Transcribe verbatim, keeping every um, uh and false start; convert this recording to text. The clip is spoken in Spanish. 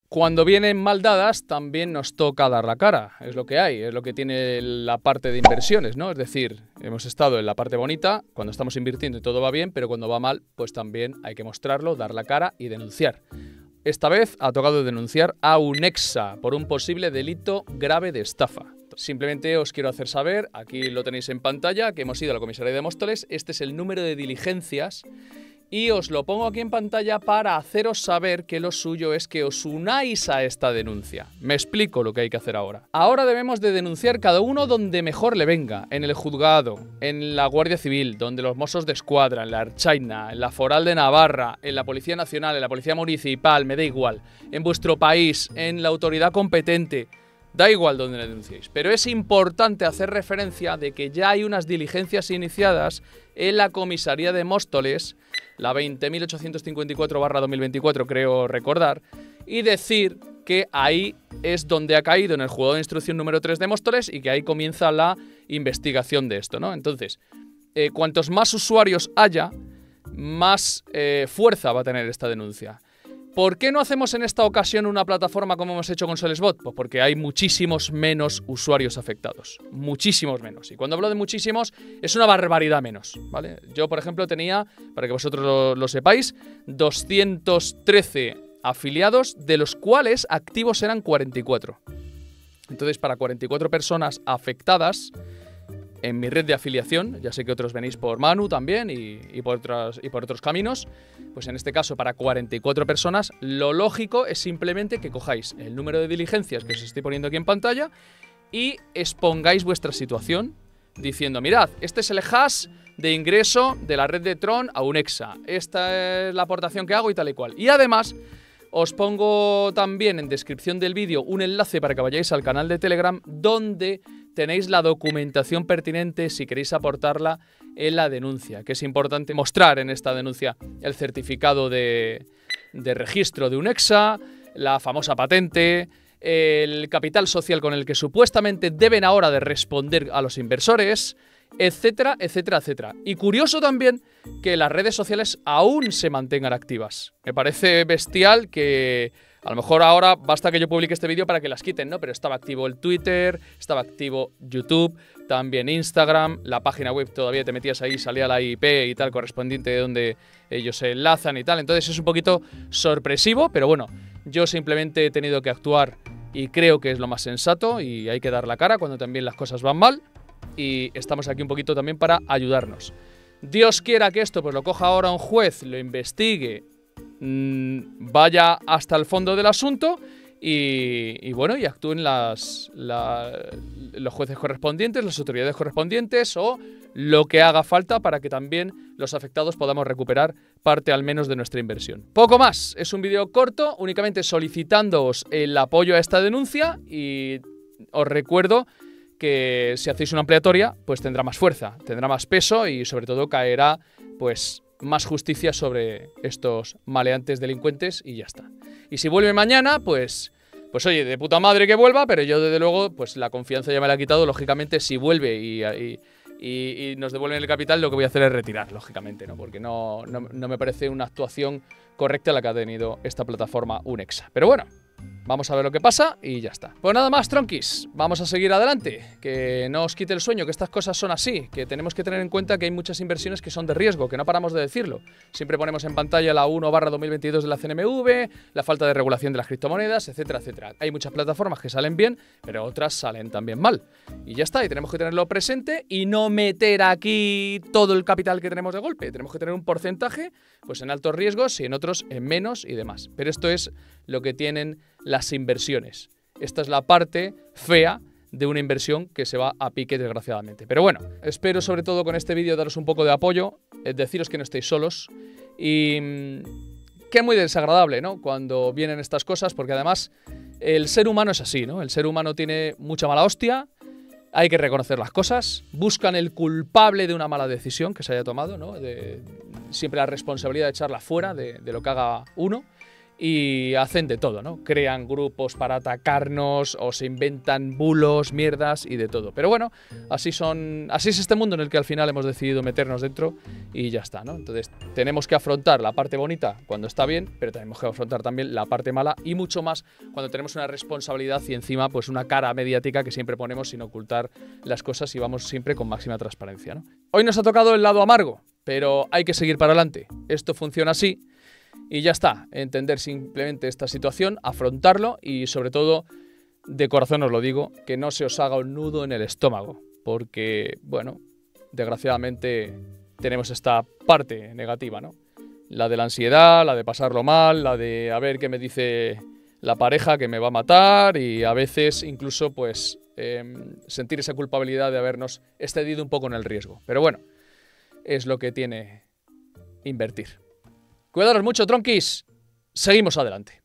Cuando vienen mal dadas, también nos toca dar la cara. Es lo que hay, es lo que tiene la parte de inversiones, ¿no? Es decir, hemos estado en la parte bonita, cuando estamos invirtiendo y todo va bien, pero cuando va mal, pues también hay que mostrarlo, dar la cara y denunciar. Esta vez ha tocado denunciar a Unexa por un posible delito grave de estafa. Simplemente os quiero hacer saber, aquí lo tenéis en pantalla, que hemos ido a la comisaría de Móstoles. Este es el número de diligencias y os lo pongo aquí en pantalla para haceros saber que lo suyo es que os unáis a esta denuncia. Me explico lo que hay que hacer ahora. Ahora debemos de denunciar cada uno donde mejor le venga, en el juzgado, en la Guardia Civil, donde los Mossos de Escuadra, en la Ertzaintza, en la Foral de Navarra, en la Policía Nacional, en la Policía Municipal, me da igual, en vuestro país, en la autoridad competente. Da igual donde le denunciéis, pero es importante hacer referencia de que ya hay unas diligencias iniciadas en la comisaría de Móstoles, la veinte mil ochocientos cincuenta y cuatro barra dos mil veinticuatro creo recordar, y decir que ahí es donde ha caído en el juzgado de instrucción número tres de Móstoles y que ahí comienza la investigación de esto, ¿no? Entonces, eh, cuantos más usuarios haya, más eh, fuerza va a tener esta denuncia. ¿Por qué no hacemos en esta ocasión una plataforma como hemos hecho con SolesBot? Pues porque hay muchísimos menos usuarios afectados. Muchísimos menos. Y cuando hablo de muchísimos, es una barbaridad menos, ¿vale? Yo, por ejemplo, tenía, para que vosotros lo, lo sepáis, doscientos trece afiliados, de los cuales activos eran cuarenta y cuatro. Entonces, para cuarenta y cuatro personas afectadas en mi red de afiliación, ya sé que otros venís por Manu también y, y, por otras, y por otros caminos, pues en este caso para cuarenta y cuatro personas, lo lógico es simplemente que cojáis el número de diligencias que os estoy poniendo aquí en pantalla y expongáis vuestra situación diciendo, mirad, este es el hash de ingreso de la red de Tron a Unexa, esta es la aportación que hago y tal y cual. Y además os pongo también en descripción del vídeo un enlace para que vayáis al canal de Telegram donde tenéis la documentación pertinente si queréis aportarla en la denuncia, que es importante mostrar en esta denuncia el certificado de, de registro de Unexa, la famosa patente, el capital social con el que supuestamente deben ahora de responder a los inversores, etcétera, etcétera, etcétera. Y curioso también que las redes sociales aún se mantengan activas. Me parece bestial que a lo mejor ahora basta que yo publique este vídeo para que las quiten, ¿no? Pero estaba activo el Twitter, estaba activo YouTube, también Instagram, la página web todavía te metías ahí, salía la I P y tal correspondiente de donde ellos se enlazan y tal. Entonces es un poquito sorpresivo, pero bueno, yo simplemente he tenido que actuar y creo que es lo más sensato y hay que dar la cara cuando también las cosas van mal. Y estamos aquí un poquito también para ayudarnos. Dios quiera que esto pues lo coja ahora un juez, lo investigue, mmm, vaya hasta el fondo del asunto y, y bueno, y actúen las, la, los jueces correspondientes, las autoridades correspondientes o lo que haga falta para que también los afectados podamos recuperar parte al menos de nuestra inversión. Poco más, es un vídeo corto, únicamente solicitándoos el apoyo a esta denuncia y os recuerdo que si hacéis una ampliatoria, pues tendrá más fuerza, tendrá más peso y sobre todo caerá pues más justicia sobre estos maleantes delincuentes y ya está. Y si vuelve mañana, pues, pues oye, de puta madre que vuelva, pero yo desde luego, pues la confianza ya me la ha quitado, lógicamente si vuelve y, y, y, y nos devuelven el capital, lo que voy a hacer es retirar, lógicamente, ¿no? Porque no, no, no me parece una actuación correcta la que ha tenido esta plataforma Unexa. Pero bueno, vamos a ver lo que pasa y ya está. Pues nada más, tronquis, vamos a seguir adelante. Que no os quite el sueño, que estas cosas son así, que tenemos que tener en cuenta que hay muchas inversiones que son de riesgo, que no paramos de decirlo. Siempre ponemos en pantalla la uno barra dos mil veintidós de la C N M V, la falta de regulación de las criptomonedas, etcétera, etcétera. Hay muchas plataformas que salen bien, pero otras salen también mal. Y ya está, y tenemos que tenerlo presente y no meter aquí todo el capital que tenemos de golpe. Tenemos que tener un porcentaje pues en altos riesgos y en otros en menos y demás. Pero esto es lo que tienen las inversiones. Esta es la parte fea de una inversión que se va a pique desgraciadamente. Pero bueno, espero sobre todo con este vídeo daros un poco de apoyo, eh, deciros que no estéis solos y mmm, que es muy desagradable, ¿no? Cuando vienen estas cosas, porque además el ser humano es así, ¿no? El ser humano tiene mucha mala hostia, hay que reconocer las cosas, buscan el culpable de una mala decisión que se haya tomado, ¿no? De, siempre la responsabilidad de echarla fuera de, de lo que haga uno. y hacen de todo, ¿no? Crean grupos para atacarnos o se inventan bulos, mierdas y de todo. Pero bueno, así son, así es este mundo en el que al final hemos decidido meternos dentro y ya está, ¿no? Entonces tenemos que afrontar la parte bonita cuando está bien, pero tenemos que afrontar también la parte mala y mucho más cuando tenemos una responsabilidad y encima pues una cara mediática que siempre ponemos sin ocultar las cosas y vamos siempre con máxima transparencia, ¿no? Hoy nos ha tocado el lado amargo, pero hay que seguir para adelante. Esto funciona así. Y ya está, entender simplemente esta situación, afrontarlo y sobre todo, de corazón os lo digo, que no se os haga un nudo en el estómago, porque, bueno, desgraciadamente tenemos esta parte negativa, ¿no? La de la ansiedad, la de pasarlo mal, la de a ver qué me dice la pareja que me va a matar y a veces incluso pues eh, sentir esa culpabilidad de habernos excedido un poco en el riesgo. Pero bueno, es lo que tiene invertir. Cuidaros mucho, tronquis. Seguimos adelante.